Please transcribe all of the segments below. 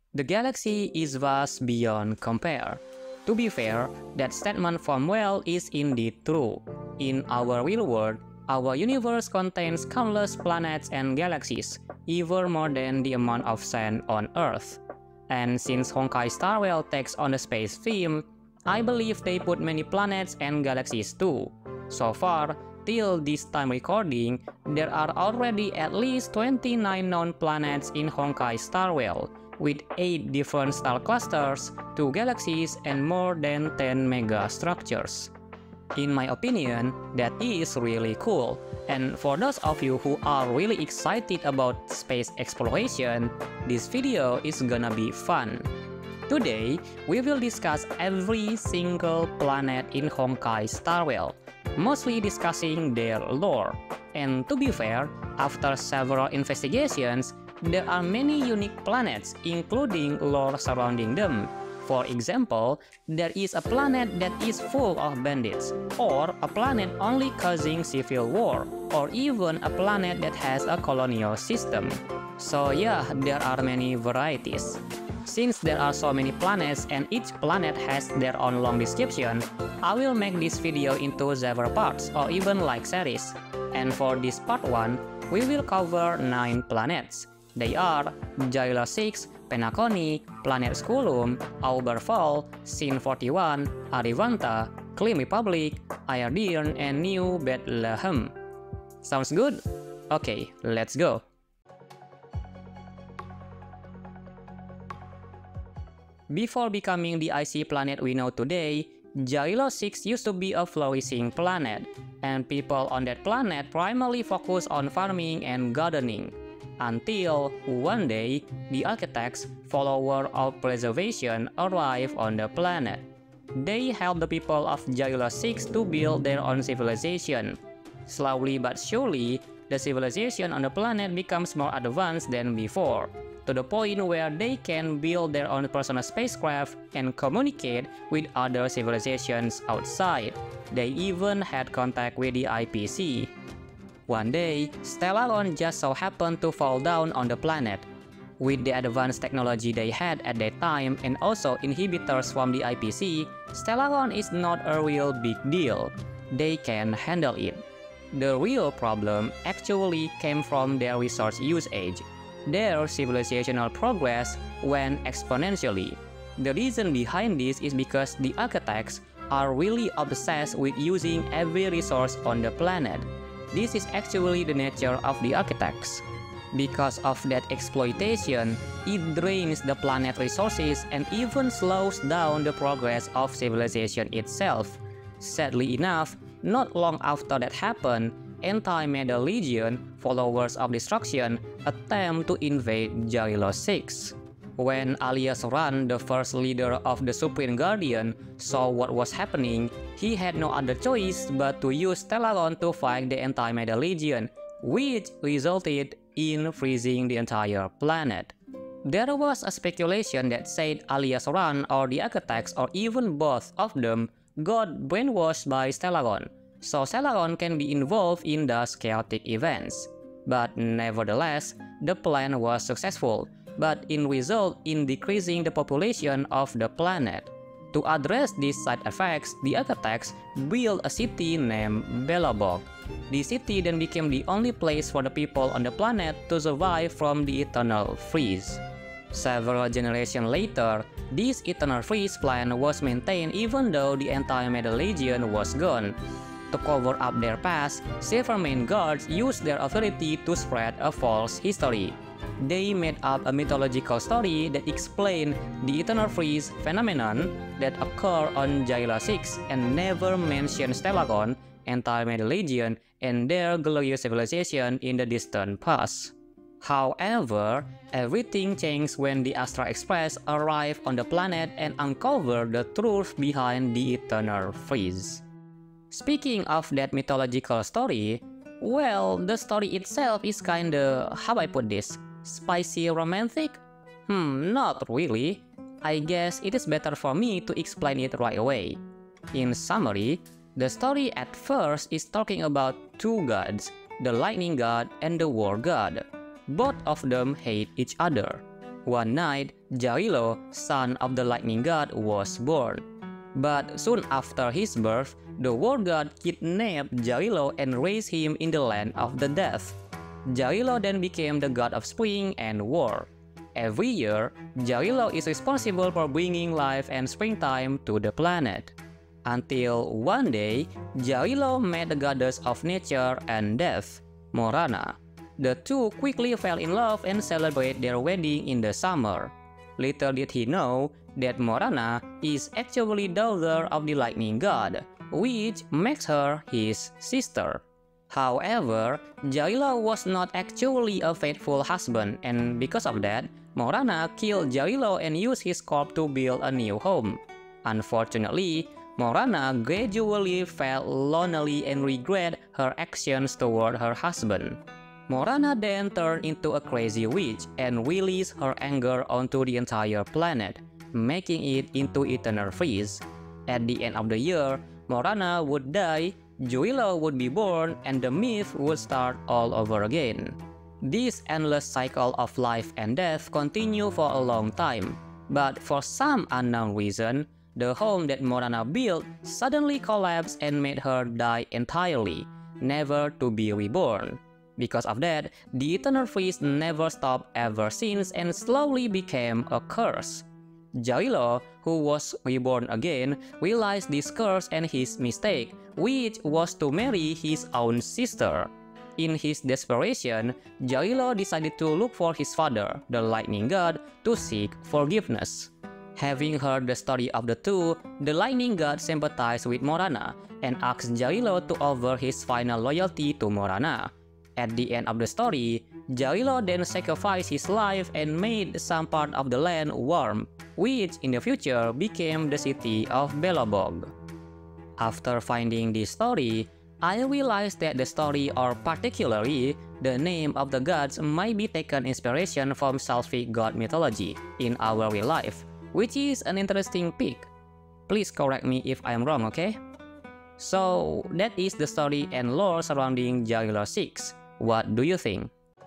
The galaxy is vast beyond compare. To be fair, that statement from Well is indeed true. In our real world, our universe contains countless planets and galaxies, even more than the amount of sand on Earth. And since Honkai Star Rail takes on the space theme, I believe they put many planets and galaxies too. So far, till this time recording, there are already at least 29 known planets in Honkai Star Rail, with 8 different star clusters, 2 galaxies, and more than 10 mega structures. In my opinion, that is really cool. And for those of you who are really excited about space exploration, this video is gonna be fun. Today, we will discuss every single planet in Honkai Star Rail, mostly discussing their lore. And to be fair, after several investigations, there are many unique planets, including lore surrounding them. For example, there is a planet that is full of bandits, or a planet only causing civil war, or even a planet that has a colonial system. So yeah, there are many varieties. Since there are so many planets and each planet has their own long description, I will make this video into several parts or even like series. And for this part 1, we will cover 9 planets. They are Jaila 6, Penacony, Planet Skulum, Auberval, Sin 41, Arivanta, Klim Republic, Ayardirn, and New Bethlehem. Sounds good? Okay, let's go. Before becoming the icy planet we know today, Jaila 6 used to be a flourishing planet, and people on that planet primarily focus on farming and gardening. Until one day, the architects, followers of preservation, arrive on the planet. They help the people of Jaila 6 to build their own civilization. Slowly but surely, the civilization on the planet becomes more advanced than before, to the point where they can build their own personal spacecraft and communicate with other civilizations outside. They even had contact with the IPC. One day, Stellaron just so happened to fall down on the planet. With the advanced technology they had at that time and also inhibitors from the IPC, Stellaron is not a real big deal. They can handle it. The real problem actually came from their resource usage. Their civilizational progress went exponentially. The reason behind this is because the architects are really obsessed with using every resource on the planet. This is actually the nature of the architects. Because of that exploitation, it drains the planet resources and even slows down the progress of civilization itself. Sadly enough, not long after that happened, Anti-Metal Legion, followers of destruction, attempt to invade Jaila 6. When Alias Ran, the first leader of the Supreme Guardian, saw what was happening, he had no other choice but to use Stellaron to fight the Anti-Metal Legion, which resulted in freezing the entire planet. There was a speculation that said Alias Ran or the architects or even both of them got brainwashed by Stellaron, so Stellaron can be involved in those chaotic events. But nevertheless, the plan was successful, but it resulted in decreasing the population of the planet. To address these side effects, the architects built a city named Belobog. The city then became the only place for the people on the planet to survive from the eternal freeze. Several generations later, this eternal freeze plan was maintained even though the Anti-Metal Legion was gone. To cover up their past, Silvermane guards used their authority to spread a false history. They made up a mythological story that explained the eternal freeze phenomenon that occurred on Jaila 6 and never mentioned Stellaron, Anti-Metal Legion, and their glorious civilization in the distant past. However, everything changed when the Astral Express arrived on the planet and uncovered the truth behind the eternal freeze. Speaking of that mythological story, well, the story itself is kinda, how I put this, spicy romantic? Not really. I guess it is better for me to explain it right away. In summary, the story at first is talking about two gods, the lightning god and the war god. Both of them hate each other. One night, Jarilo, son of the lightning god, was born. But soon after his birth, the war god kidnapped Jarilo and raised him in the land of the dead. Jarilo then became the god of spring and war. Every year, Jarilo is responsible for bringing life and springtime to the planet. Until one day, Jarilo met the goddess of nature and death, Morana. The two quickly fell in love and celebrate their wedding in the summer. Little did he know that Morana is actually daughter of the lightning god, which makes her his sister. However, Jarilo was not actually a faithful husband, and because of that, Morana killed Jarilo and used his corpse to build a new home. Unfortunately, Morana gradually felt lonely and regret her actions toward her husband. Morana then turned into a crazy witch and released her anger onto the entire planet, making it into eternal freeze. At the end of the year, Morana would die, Jarilo would be born, and the myth would start all over again. This endless cycle of life and death continued for a long time, but for some unknown reason, the home that Morana built suddenly collapsed and made her die entirely, never to be reborn. Because of that, the eternal freeze never stopped ever since and slowly became a curse. Jarilo, who was reborn again, realized this curse and his mistake, which was to marry his own sister. In his desperation, Jarilo decided to look for his father, the lightning god, to seek forgiveness. Having heard the story of the two, the lightning god sympathized with Morana and asked Jarilo to offer his final loyalty to Morana. At the end of the story, Jarilo then sacrificed his life and made some part of the land warm, which in the future became the city of Belobog. After finding this story, I realized that the story, or particularly the name of the gods, might be taken inspiration from Celtic god mythology in our real life, which is an interesting pick. Please correct me if I'm wrong, okay? So that is the story and lore surrounding Jarilo 6. What do you think?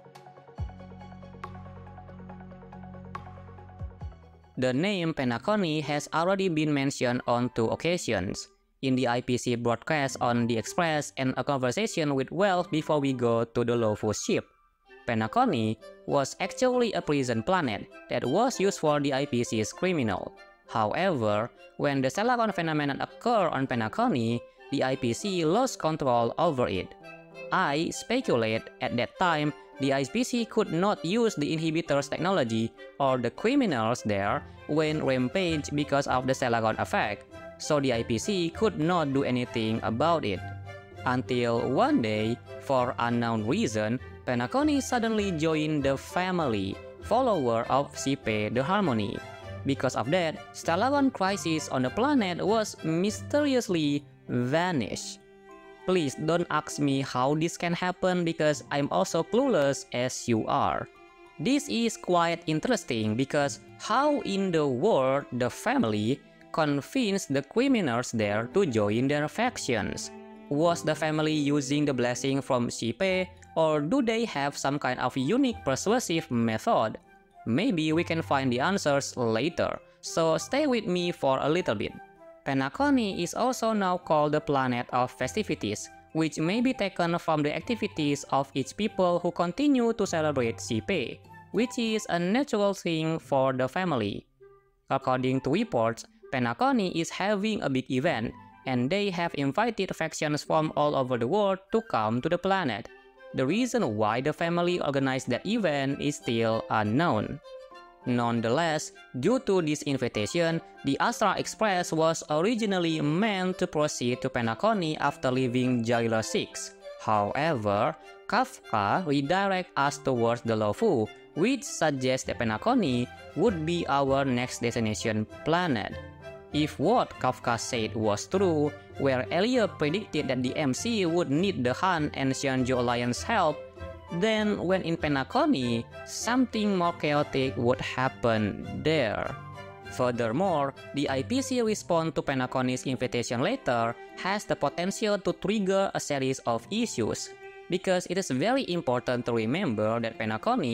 The name Penacony has already been mentioned on 2 occasions, in the IPC broadcast on The Express and a conversation with Wells before we go to the Lofu ship. Penacony was actually a prison planet that was used for the IPC's criminal. However, when the Celagon phenomenon occurred on Penacony, the IPC lost control over it. I speculate at that time the IPC could not use the inhibitors technology or the criminals there when rampage because of the Celagon effect, so the IPC could not do anything about it. Until one day, for unknown reason, Penacony suddenly joined the family, follower of Sipe the Harmony. Because of that, Celagon crisis on the planet was mysteriously vanished. Please don't ask me how this can happen because I'm also clueless as you are. This is quite interesting because how in the world the family convinced the criminals there to join their factions? Was the family using the blessing from Sipe, or do they have some kind of unique persuasive method? Maybe we can find the answers later, so stay with me for a little bit. Penacony is also now called the planet of festivities, which may be taken from the activities of each people who continue to celebrate Sipe, which is a natural thing for the family. According to reports, Penacony is having a big event, and they have invited factions from all over the world to come to the planet. The reason why the family organized that event is still unknown. Nonetheless, due to this invitation, the Astra Express was originally meant to proceed to Penacony after leaving Jarilo 6. However, Kafka redirects us towards the Lofu, which suggests that Penacony would be our next destination planet. If what Kafka said was true, where Elliot predicted that the MC would need the Han and Xianzhou Alliance help, then when in Penacony, something more chaotic would happen there. Furthermore, the IPC response to Penacony's invitation letter has the potential to trigger a series of issues, because it is very important to remember that Penacony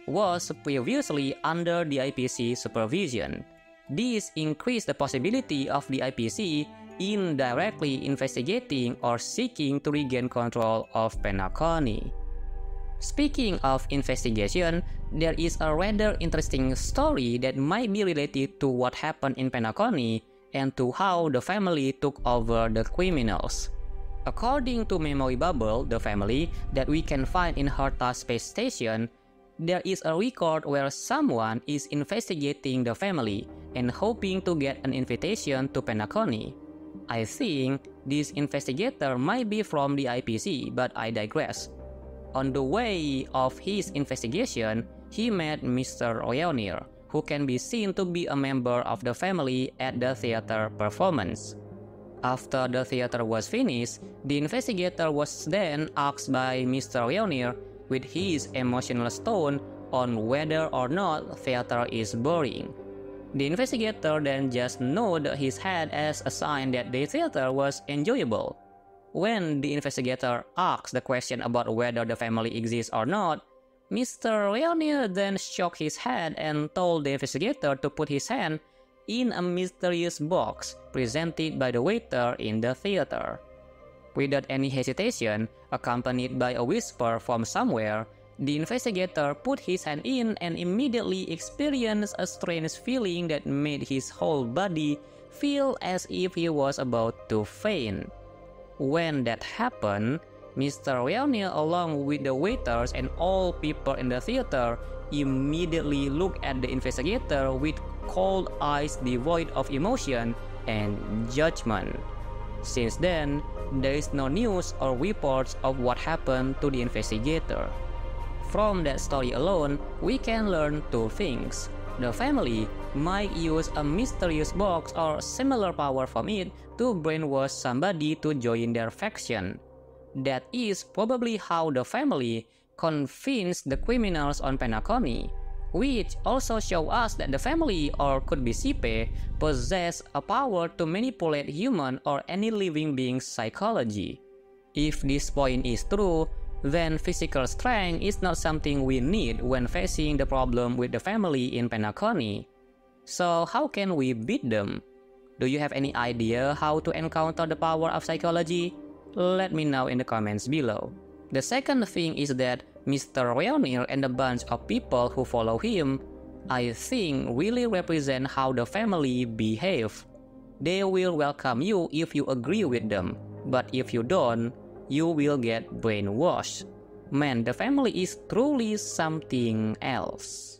was previously under the IPC supervision. This increased the possibility of the IPC indirectly investigating or seeking to regain control of Penacony. Speaking of investigation, there is a rather interesting story that might be related to what happened in Penacony and to how the family took over the criminals. According to Memory Bubble, the family that we can find in Herta Space Station, there is a record where someone is investigating the family and hoping to get an invitation to Penacony. I think this investigator might be from the IPC, but I digress. On the way of his investigation, he met Mr. Leonier, who can be seen to be a member of the family at the theater performance. After the theater was finished, the investigator was then asked by Mr. Leonier with his emotional tone on whether or not theater is boring. The investigator then just nodded his head as a sign that the theater was enjoyable. When the investigator asked the question about whether the family exists or not, Mr. Leonier then shook his head and told the investigator to put his hand in a mysterious box presented by the waiter in the theater. Without any hesitation, accompanied by a whisper from somewhere, the investigator put his hand in and immediately experienced a strange feeling that made his whole body feel as if he was about to faint. When that happened, Mr. Leonier, along with the waiters and all people in the theater, immediately looked at the investigator with cold eyes devoid of emotion and judgment. Since then, there is no news or reports of what happened to the investigator. From that story alone, we can learn two things. The family might use a mysterious box or similar power from it to brainwash somebody to join their faction. That is probably how the family convinced the criminals on Penacony, which also show us that the family, or could be Sipe, possess a power to manipulate human or any living being's psychology. If this point is true, then physical strength is not something we need when facing the problem with the family in Penacony. So how can we beat them? Do you have any idea how to encounter the power of psychology? Let me know in the comments below. The second thing is that Mr. Leonier and a bunch of people who follow him, I think, really represent how the family behave. They will welcome you if you agree with them, but if you don't, you will get brainwashed. Man, the family is truly something else.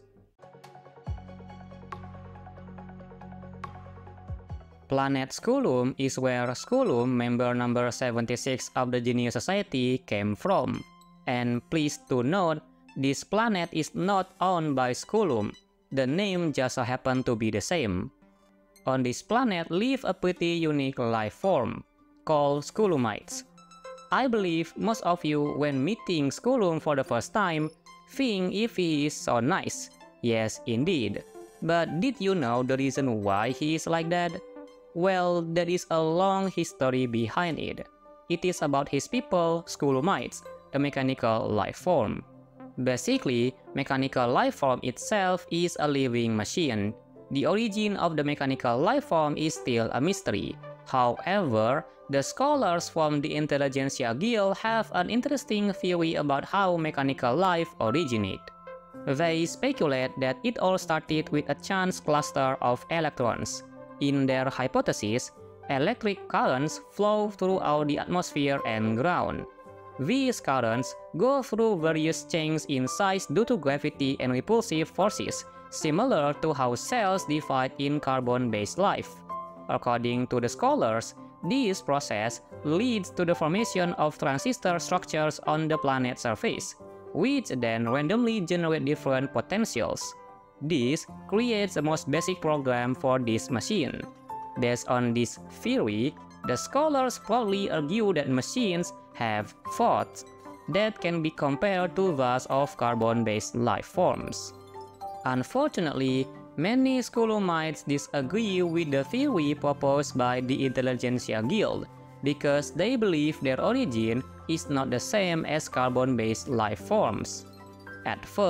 Planet Skulum is where Skulum, member number 76 of the Genius Society, came from. And please to note, this planet is not owned by Skulum. The name just so happened to be the same. On this planet live a pretty unique life form, called Skulumites. I believe most of you, when meeting Skulum for the first time, think if he is so nice. Yes, indeed. But did you know the reason why he is like that? Well, there is a long history behind it. It is about his people, Skulumites, a mechanical life form. Basically, mechanical life form itself is a living machine. The origin of the mechanical life form is still a mystery. However, the scholars from the Intelligentsia Guild have an interesting theory about how mechanical life originate. They speculate that it all started with a chance cluster of electrons. In their hypothesis, electric currents flow throughout the atmosphere and ground. These currents go through various changes in size due to gravity and repulsive forces, similar to how cells divide in carbon-based life. According to the scholars, this process leads to the formation of transistor structures on the planet's surface, which then randomly generate different potentials. This creates the most basic program for this machine. Based on this theory, the scholars proudly argue that machines have thoughts that can be compared to those of carbon-based life forms. Unfortunately, many Skulumites disagree with the theory proposed by the Intelligentsia Guild because they believe their origin is not the same as carbon-based life forms. At first,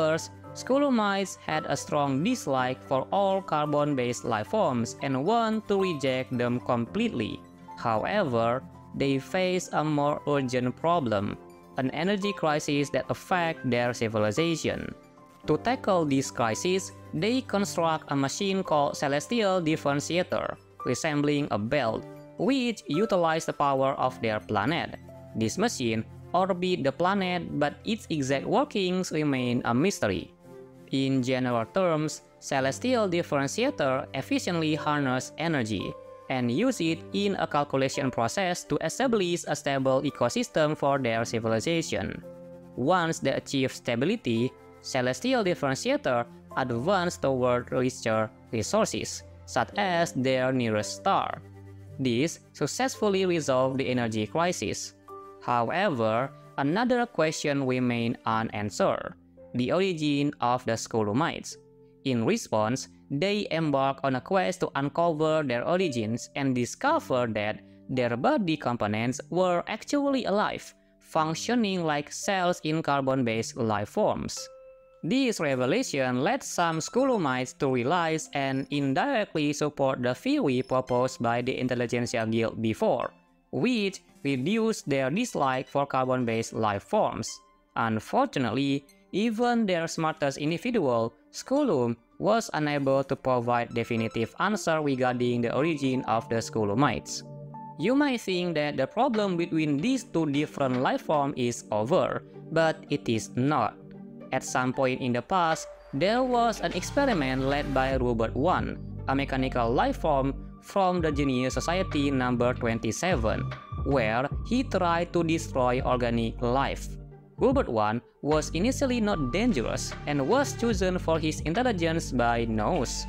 Scolomites had a strong dislike for all carbon-based life forms and want to reject them completely. However, they face a more urgent problem, an energy crisis that affects their civilization. To tackle this crisis, they construct a machine called Celestial Differentiator, resembling a belt, which utilizes the power of their planet. This machine orbits the planet, but its exact workings remain a mystery. In general terms, Celestial Differentiator efficiently harnesses energy and use it in a calculation process to establish a stable ecosystem for their civilization. Once they achieve stability, Celestial Differentiator advance toward richer resources, such as their nearest star. This successfully resolved the energy crisis. However, another question remains unanswered: the origin of the Scolomites. In response, they embark on a quest to uncover their origins and discover that their body components were actually alive, functioning like cells in carbon-based life forms. This revelation led some Scolomites to realize and indirectly support the theory proposed by the Intelligentsia Guild before, which reduced their dislike for carbon-based life forms. Unfortunately, even their smartest individual, Scolum, was unable to provide definitive answer regarding the origin of the Scolomites. You might think that the problem between these two different life forms is over, but it is not. At some point in the past, there was an experiment led by Robert 1, a mechanical life form from the Genius Society number 27, where he tried to destroy organic life. Robert 1 was initially not dangerous and was chosen for his intelligence by Nous.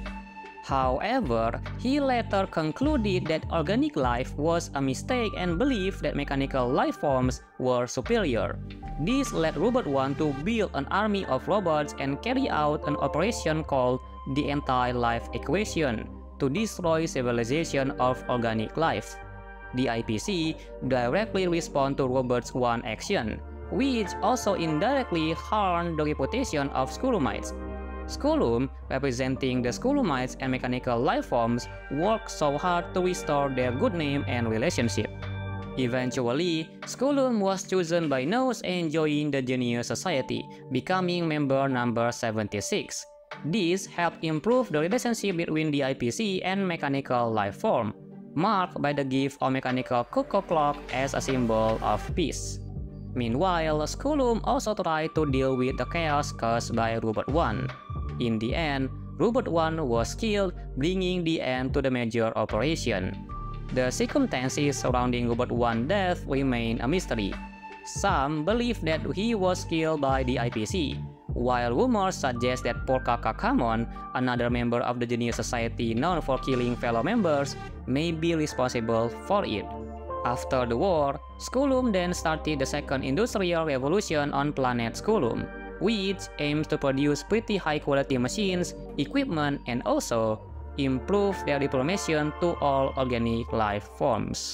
However, he later concluded that organic life was a mistake and believed that mechanical life forms were superior. This led Robert 1 to build an army of robots and carry out an operation called the Anti-Life Equation to destroy civilization of organic life. The IPC directly responded to Robert 1's action, which also indirectly harmed the reputation of Scolomites. Scolum, representing the Scolomites and mechanical life forms, worked so hard to restore their good name and relationship. Eventually, Scolum was chosen by Nous and joined the Genius Society, becoming member number 76. This helped improve the relationship between the IPC and mechanical life form, marked by the gift of mechanical cuckoo clock as a symbol of peace. Meanwhile, Scolum also tried to deal with the chaos caused by Robert 1. In the end, Robert 1 was killed, bringing the end to the major operation. The circumstances surrounding Robert 1's death remain a mystery. Some believe that he was killed by the IPC, while rumors suggest that Polka Kakamon, another member of the Genius Society known for killing fellow members, may be responsible for it. After the war, Scolum then started the second industrial revolution on planet Scolum, which aims to produce pretty high-quality machines, equipment, and also improve their diplomation to all organic life forms.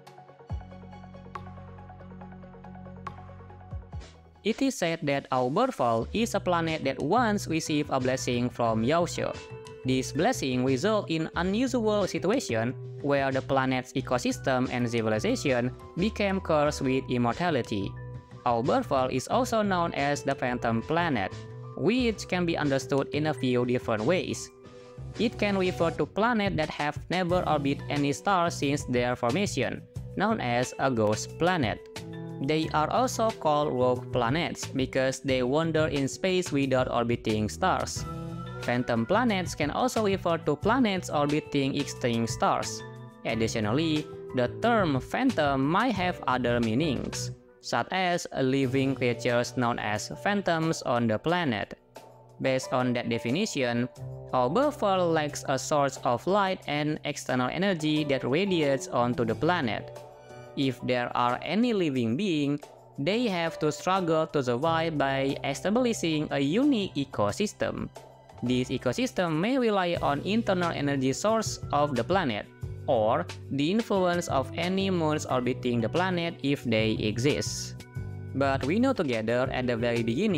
It is said that Auberval is a planet that once received a blessing from Yaoshi. This blessing resulted in an unusual situation where the planet's ecosystem and civilization became cursed with immortality. Auberval is also known as the Phantom Planet, which can be understood in a few different ways. It can refer to planets that have never orbited any star since their formation, known as a ghost planet. They are also called rogue planets because they wander in space without orbiting stars. Phantom planets can also refer to planets orbiting extinct stars. Additionally, the term phantom might have other meanings, such as living creatures known as phantoms on the planet. Based on that definition, Auberval lacks a source of light and external energy that radiates onto the planet. If there are any living beings, they have to struggle to survive by establishing a unique ecosystem. This ecosystem may rely on internal energy source of the planet, or the influence of any moons orbiting the planet if they exist. But we know together at the very beginning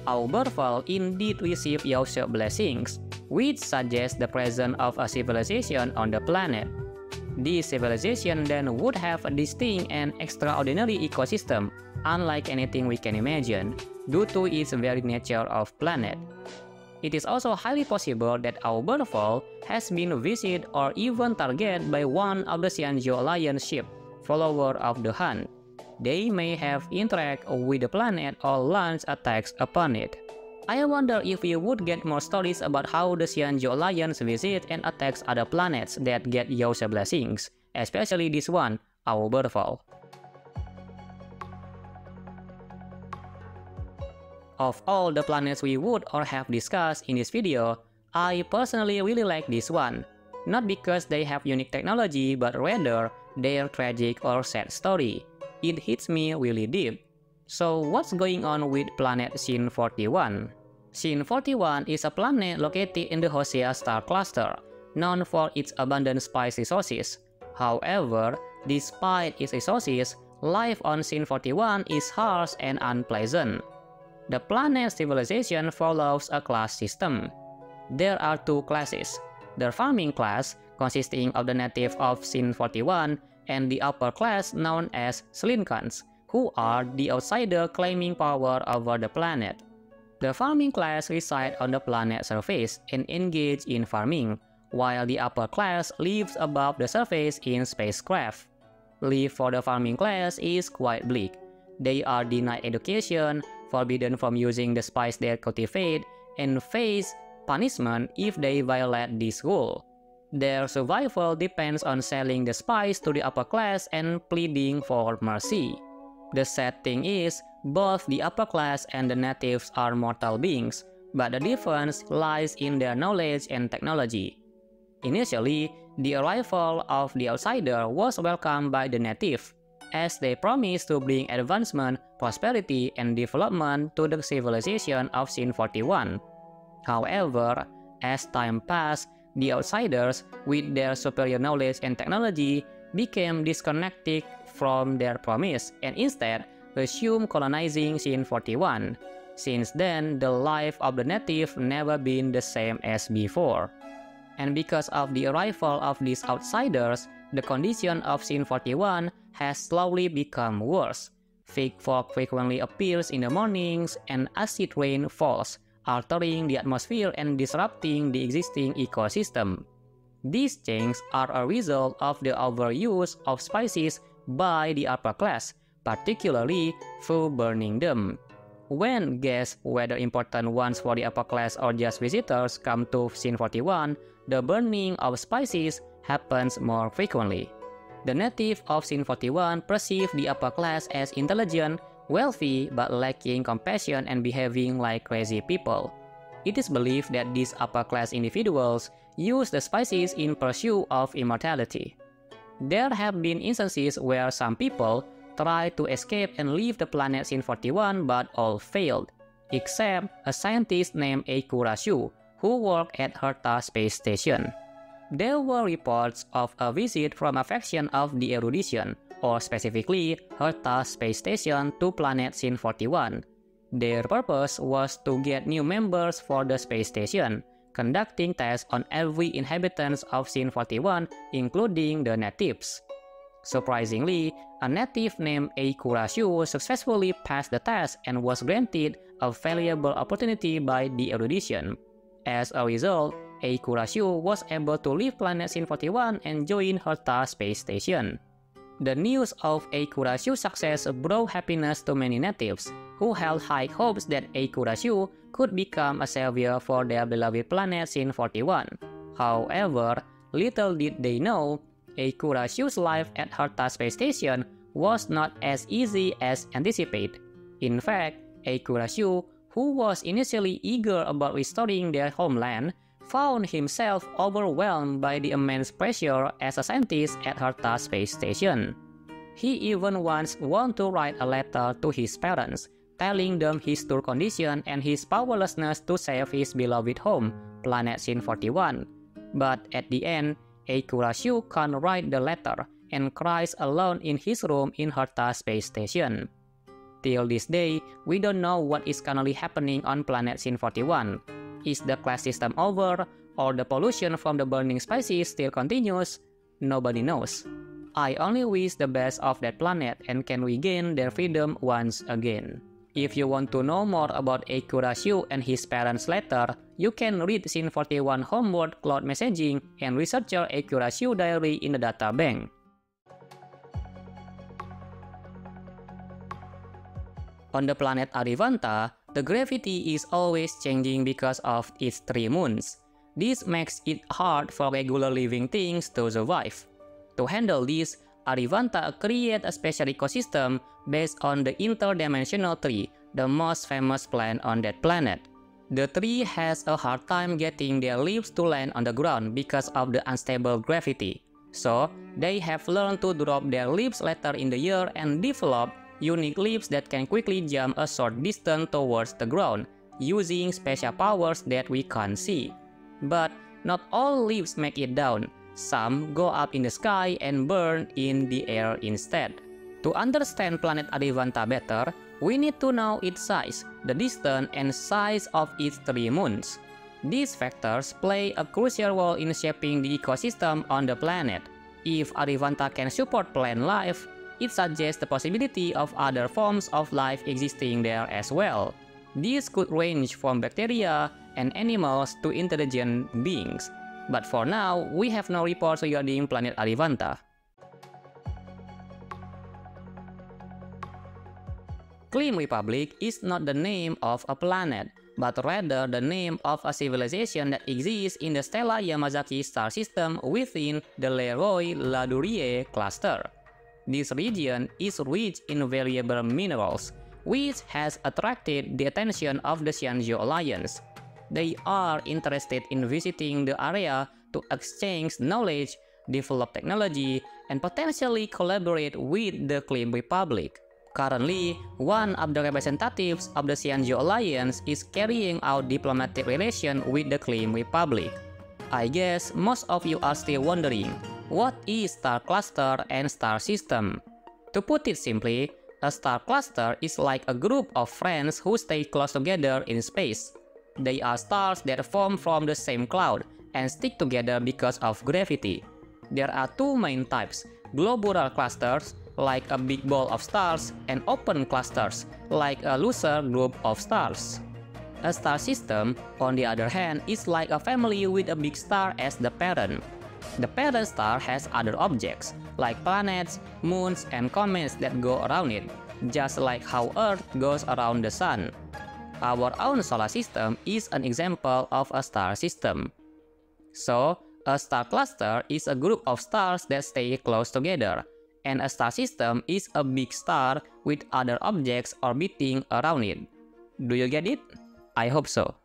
Auberval indeed received Yau's blessings, which suggests the presence of a civilization on the planet. This civilization then would have a distinct and extraordinary ecosystem, unlike anything we can imagine, due to its very nature of planet. It is also highly possible that Auberval has been visited or even targeted by one of the Xianzhou Alliance ships, follower of the Han. They may have interacted with the planet or launched attacks upon it. I wonder if we would get more stories about how the Xianzhou Alliance visits and attacks other planets that get Yau's blessings, especially this one, Auberval. Of all the planets we would or have discussed in this video, I personally really like this one. Not because they have unique technology, but rather their tragic or sad story. It hits me really deep. So what's going on with planet Xin 41? Xin 41 is a planet located in the Hosea star cluster, known for its abundant spice resources. However, despite its resources, life on Xin 41 is harsh and unpleasant. The planet's civilization follows a class system. There are two classes: the farming class, consisting of the native of Xin 41, and the upper class known as Slinkans, who are the outsider claiming power over the planet. The farming class reside on the planet's surface and engage in farming, while the upper class lives above the surface in spacecraft. Life for the farming class is quite bleak. They are denied education, forbidden from using the spice they cultivate, and face punishment if they violate this rule. Their survival depends on selling the spice to the upper class and pleading for mercy. The sad thing is, both the upper class and the natives are mortal beings, but the difference lies in their knowledge and technology. Initially, the arrival of the outsider was welcomed by the native, as they promised to bring advancement, prosperity, and development to the civilization of Xin 41. However, as time passed, the outsiders, with their superior knowledge and technology, became disconnected from their promise and instead resumed colonizing Xin 41. Since then, the life of the native never been the same as before. And because of the arrival of these outsiders, the condition of Xin 41 has slowly become worse. Thick fog frequently appears in the mornings and acid rain falls, altering the atmosphere and disrupting the existing ecosystem. These changes are a result of the overuse of spices by the upper class, particularly through burning them. When guests, whether important ones for the upper class or just visitors, come to Xin 41, the burning of spices happens more frequently. The native of Xin 41 perceive the upper class as intelligent, wealthy, but lacking compassion and behaving like crazy people. It is believed that these upper-class individuals use the spices in pursuit of immortality. There have been instances where some people tried to escape and leave the planet Xin 41 but all failed, except a scientist named Eiku Rashu, who worked at Herta Space Station. There were reports of a visit from a faction of the Erudition, or specifically Herta Space Station, to planet Xin 41. Their purpose was to get new members for the space station, conducting tests on every inhabitant of Xin 41, including the natives. Surprisingly, a native named Eiku Rashu successfully passed the test and was granted a valuable opportunity by the Erudition. As a result, Eiku Rashu was able to leave planet Xin 41 and join Herta Space Station. The news of Eiku Rashu's success brought happiness to many natives, who held high hopes that Eiku Rashu could become a savior for their beloved planet Xin 41. However, little did they know, Eiku Rashu's life at Herta Space Station was not as easy as anticipated. In fact, Eiku Rashu, who was initially eager about restoring their homeland, found himself overwhelmed by the immense pressure as a scientist at Herta Space Station. He even once wanted to write a letter to his parents, telling them his poor condition and his powerlessness to save his beloved home, planet Xin 41. But at the end, Eiku Rashu can't write the letter and cries alone in his room in Herta Space Station. Till this day, we don't know what is currently happening on planet Sin 41. Is the class system over, or the pollution from the burning species still continues? Nobody knows. I only wish the best of that planet and can regain their freedom once again. If you want to know more about Akura Shu and his parents' letter, you can read Sin 41 Homeworld Cloud Messaging and researcher Akura Shu diary in the data bank. On the planet Arivanta, the gravity is always changing because of its 3 moons. This makes it hard for regular living things to survive. To handle this, Arivanta created a special ecosystem based on the interdimensional tree, the most famous plant on that planet. The tree has a hard time getting their leaves to land on the ground because of the unstable gravity. So, they have learned to drop their leaves later in the year and develop unique leaves that can quickly jump a short distance towards the ground, using special powers that we can't see. But not all leaves make it down. Some go up in the sky and burn in the air instead. To understand planet Arivanta better, we need to know its size, the distance and size of its 3 moons. These factors play a crucial role in shaping the ecosystem on the planet. If Arivanta can support plant life, it suggests the possibility of other forms of life existing there as well. These could range from bacteria and animals to intelligent beings. But for now, we have no reports regarding planet Arivanta. Klim Republic is not the name of a planet, but rather the name of a civilization that exists in the Stella Yamazaki star system within the Leroy-Ladurie cluster. This region is rich in variable minerals, which has attracted the attention of the Xianzhou Alliance. They are interested in visiting the area to exchange knowledge, develop technology, and potentially collaborate with the Klim Republic. Currently, one of the representatives of the Xianzhou Alliance is carrying out diplomatic relations with the Klim Republic. I guess most of you are still wondering, what is star cluster and star system? To put it simply, a star cluster is like a group of friends who stay close together in space. They are stars that form from the same cloud and stick together because of gravity. There are 2 main types, globular clusters, like a big ball of stars, and open clusters, like a looser group of stars. A star system, on the other hand, is like a family with a big star as the parent. The parent star has other objects, like planets, moons, and comets that go around it, just like how Earth goes around the Sun. Our own solar system is an example of a star system. So, a star cluster is a group of stars that stay close together, and a star system is a big star with other objects orbiting around it. Do you get it? I hope so.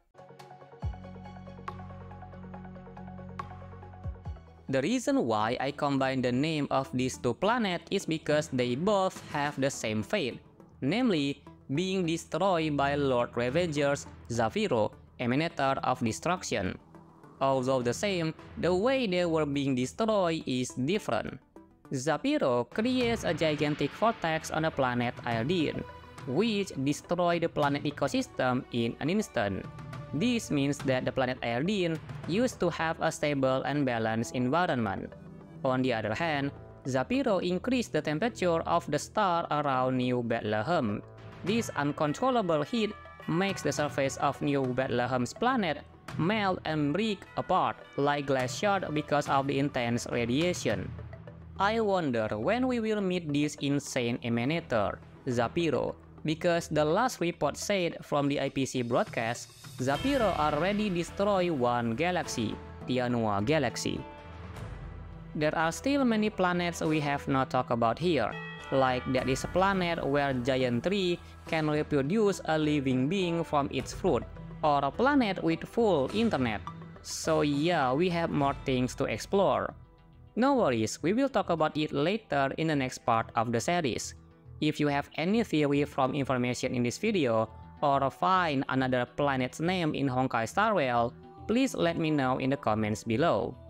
The reason why I combine the name of these 2 planets is because they both have the same fate, namely being destroyed by Lord Ravager's Zafiro, Emanator of Destruction. Although the same, the way they were being destroyed is different. Zafiro creates a gigantic vortex on the planet Erdene, which destroys the planet ecosystem in an instant. This means that the planet Erdene used to have a stable and balanced environment. On the other hand, Zafiro increased the temperature of the star around New Bethlehem. This uncontrollable heat makes the surface of New Bethlehem's planet melt and break apart like glass shards because of the intense radiation. I wonder when we will meet this insane emanator, Zafiro, because the last report said from the IPC broadcast, Zafiro already destroyed 1 galaxy, Tianhua Galaxy. There are still many planets we have not talked about here, like there is a planet where giant tree can reproduce a living being from its fruit, or a planet with full internet. So yeah, we have more things to explore. No worries, we will talk about it later in the next part of the series. If you have any theory from information in this video, or find another planet's name in Honkai Star Rail, please let me know in the comments below.